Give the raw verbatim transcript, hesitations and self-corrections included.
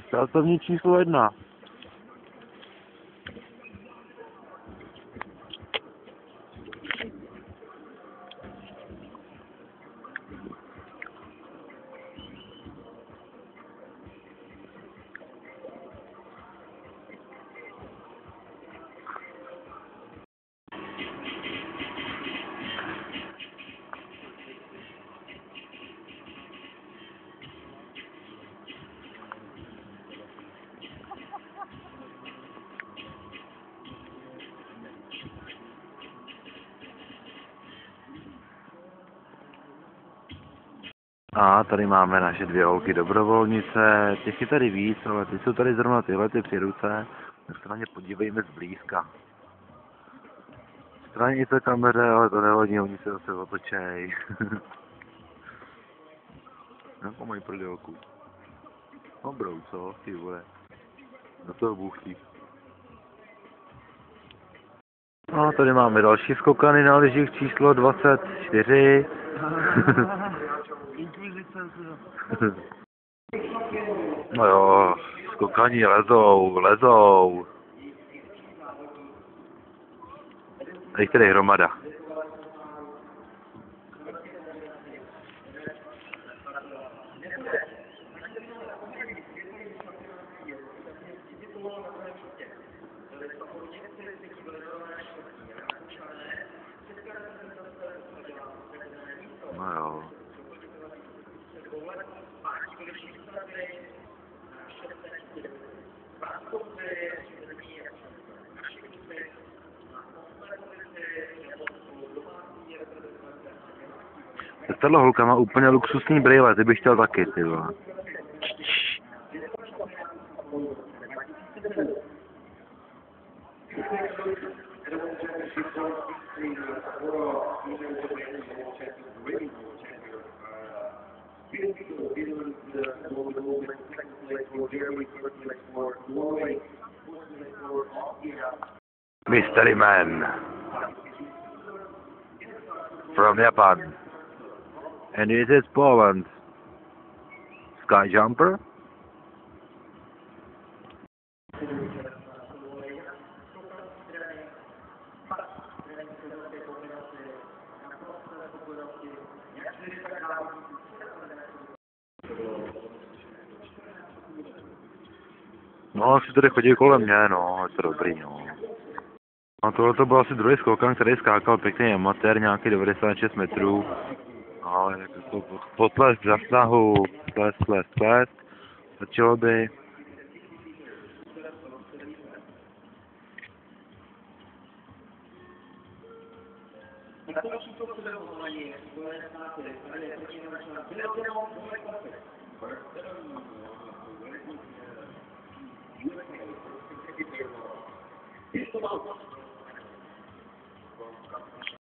Startovní číslo jedna. A tady máme naše dvě holky dobrovolnice, těch je tady víc, ale ty jsou tady zrovna tyhle ty při ruce, tak se na ně podívejme zblízka. Stranice kameře, ale to nevadí, oni se zase otočej. Jako mají prdelku. Dobrou, co? Ty vole. Do toho bůhtí. A tady máme další skokany na lyžích číslo dvacet čtyři. No jo, skokani lezou, lezou. A jich tady hromada. No jo. Tato holka má úplně luxusní brýle, ty bych chtěl taky, ty vole. Mystery Man from Japan, and it is Poland. Sky jumper. No, si tady chodí kolem mě, no, je to dobrý, no. A tohle to byl asi druhý skokan, který skákal pěkný amatér, nějaký devadesát šest metrů. Ale jako to potlesk za snahu, tlesk, tlesk, tlesk, začalo by.